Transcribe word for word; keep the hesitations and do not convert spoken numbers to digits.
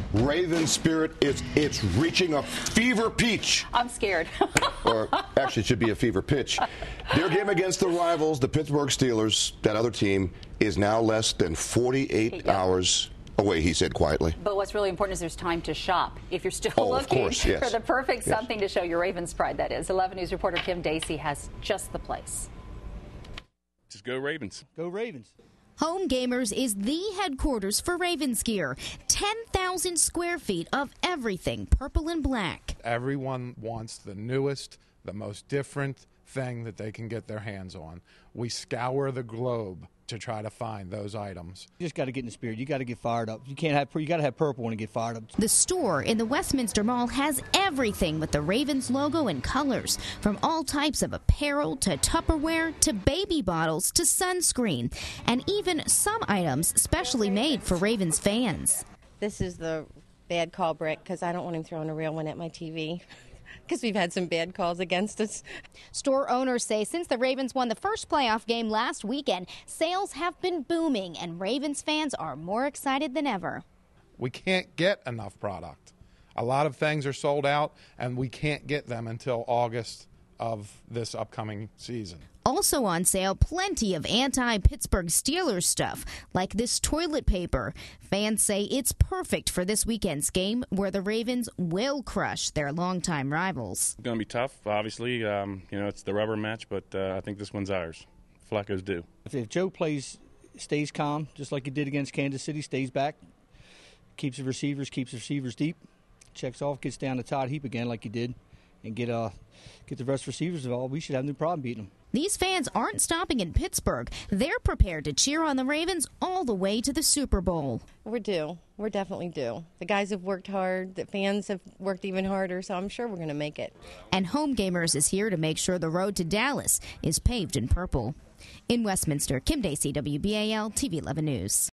Raven spirit is it's reaching a fever pitch. I'm scared. Or actually, it should be a fever pitch. Their game against the rivals, the Pittsburgh Steelers, that other team, is now less than forty-eight hours away, he said quietly. But what's really important is there's time to shop. If you're still oh, looking of course, yes. for the perfect yes. something to show your Ravens pride, that is. eleven News reporter Kim Dacey has just the place. Just go Ravens. Go Ravens. Home Gamers is the headquarters for Ravens gear. ten thousand square feet of everything purple and black. Everyone wants the newest, the most different thing that they can get their hands on. We scour the globe to try to find those items. You just got to get in the spirit. You got to get fired up. You can't have. You got to have purple when you get fired up. The store in the Westminster Mall has everything with the Ravens logo and colors, from all types of apparel to Tupperware to baby bottles to sunscreen, and even some items specially made for Ravens fans. This is the bad call brick because I don't want him throwing a real one at my T V. Because we've had some bad calls against us. Store owners say since the Ravens won the first playoff game last weekend, sales have been booming, and Ravens fans are more excited than ever. We can't get enough product. A lot of things are sold out, and we can't get them until August of this upcoming season. Also on sale, plenty of anti-Pittsburgh Steelers stuff, like this toilet paper. Fans say it's perfect for this weekend's game, where the Ravens will crush their longtime rivals. It's going to be tough, obviously. Um, you know, it's the rubber match, but uh, I think this one's ours. Flacco's due. If, if Joe plays, stays calm, just like he did against Kansas City, stays back, keeps the receivers, keeps the receivers deep, checks off, gets down to Todd Heap again like he did, and get uh get the rest receivers involved, we should have no problem beating them. These fans aren't stopping in Pittsburgh. They're prepared to cheer on the Ravens all the way to the Super Bowl. We're due. We're definitely due. The guys have worked hard. The fans have worked even harder, so I'm sure we're going to make it. And Home Gamers is here to make sure the road to Dallas is paved in purple. In Westminster, Kim Dacey, W B A L T V eleven News.